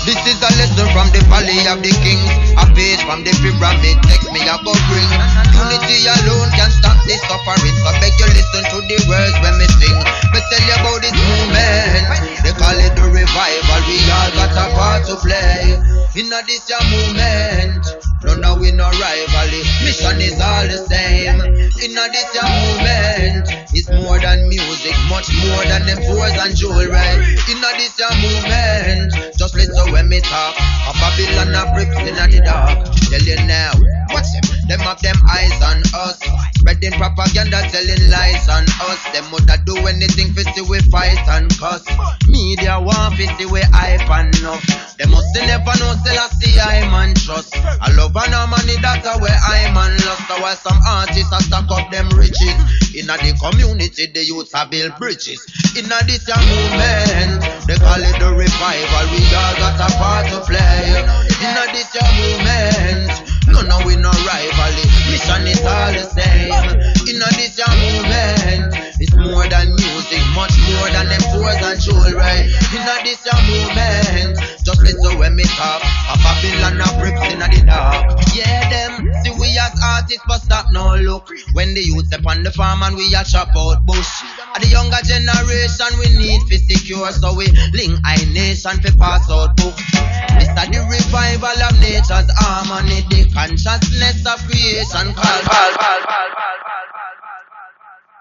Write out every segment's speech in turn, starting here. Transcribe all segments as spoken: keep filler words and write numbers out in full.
This is a lesson from the valley of the kings, a page from the pyramid text me a go bring. Unity alone can stop this suffering, so beg you listen to the words when me sing. Me tell you about this movement, they call it the revival. We all got a part to play inna this your movement. No, no, we no rivalry. Mission is all the same. Inna this your movement, it's more than music, much more than them tours and jewelry. Inna this your movement, just listen when me talk. A Babylon a bricks inna the dark. Tell you now, watch them. Them have them eyes on us, spreading propaganda, telling lies on us. Them woulda do anything for see we fight and cuss. Media want to see we hype enough. Them must never know still I see I'm on trust. I love and no money, that's where I'm on lost. So while some artists are stack up them riches, inna the community the youths are build bridges. Inna this your movement, they call it the revival. We all got a part to play. Inna this your movement, no, no, we no rivalry. Mission is all the same. Inna this your movement, it's more than music, much more than them tours and jewelry. Inna this your movement, just listen when me talk. A Babylon a bricks inna the dark. Yeah, them see we as artists, but stop no look. When the youths up on the farm and we a chop out bush. At the younger generation we need to secure, so we link I nation to pass out book. This is the revival of nature's harmony, the consciousness of creation call, call, call, call, call, call, call, call.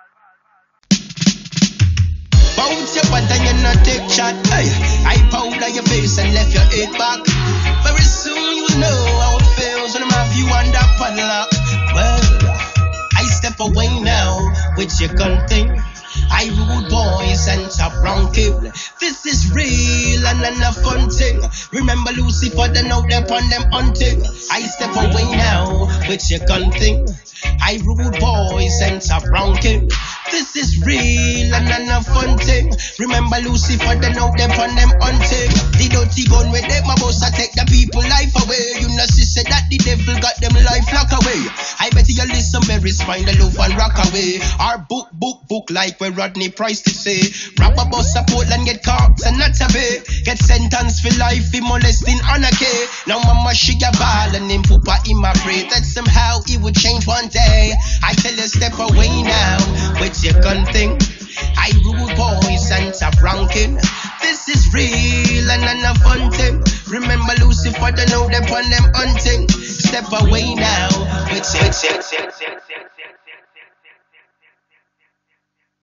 Bounce your butt and you not take shot. Hey, I powder your face and left your head back. Very soon you know how it feels when I'm have you under padlock. Well, I step away now with your gun thing. I rude boys and top round kill. This is real and not a fun thing. Remember Lucifer, then out there on them hunting. I step away now with your gun thing. I rude boys and top round kill. This is real and not a fun thing. Remember Lucifer, then out there on them hunting. The dirty gun with them, my boss, I take the people life away. You know she said that the devil got them life lock away. I bet you listen, Mary's find the love and rock away. Our book, book, book like where Rodney Price to say. Rap about support and get cops and not a pay. Get sentenced for life, be molesting on a K. Now mama she a ball and him poopa in my pray that somehow it would change one day. I tell you step away now with your gun thing. I rude boys and top ranking. This is real and not a fun thing. Remember Lucifer, they know them on them hunting. Step away now with your